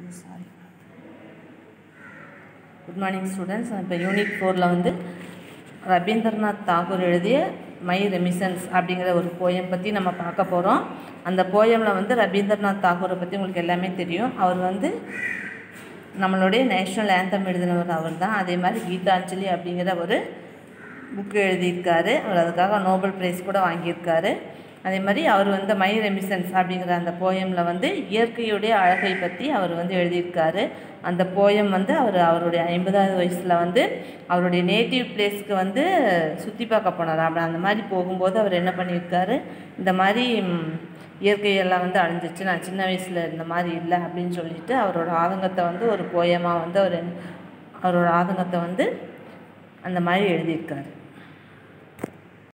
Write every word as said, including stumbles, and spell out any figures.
Sorry good morning students. இப்போ unit ஃபோரில் வந்து ரவீந்திரநாத் தாகூர் எழுதிய மை ரெமிசன்ஸ் அப்படிங்கிற ஒரு போயம் பற்றி நம்ம பார்க்க போகிறோம். அந்த போயமில் வந்து ரவீந்திரநாத் தாகூரை பற்றி உங்களுக்கு எல்லாமே தெரியும். அவர் வந்து நம்மளுடைய நேஷ்னல் ஆந்தம் எழுதினவர் அவர் தான். அதே மாதிரி கீதாஞ்சலி அப்படிங்கிற ஒரு புக்கு எழுதியிருக்காரு. அவர் அதுக்காக நோபல் ப்ரைஸ் கூட வாங்கியிருக்காரு. அதே மாதிரி அவர் வந்து மை ரெமிசன்ஸ் அப்படிங்கிற அந்த போயமில் வந்து இயற்கையுடைய அழகை பற்றி அவர் வந்து எழுதியிருக்காரு. அந்த போயம் வந்து அவர் அவருடைய ஐம்பதாவது வயசில் வந்து அவருடைய நேட்டிவ் பிளேஸ்க்கு வந்து சுற்றி பார்க்க போனார். அப்படி அந்த மாதிரி போகும்போது அவர் என்ன பண்ணியிருக்காரு, இந்த மாதிரி இயற்கையெல்லாம் வந்து அழிஞ்சிச்சு, நான் சின்ன வயசில் இந்த மாதிரி இல்லை அப்படின்னு சொல்லிட்டு அவரோட ஆதங்கத்தை வந்து ஒரு போயமாக வந்து அவர் அவரோட ஆதங்கத்தை வந்து அந்த மாதிரி எழுதியிருக்காரு.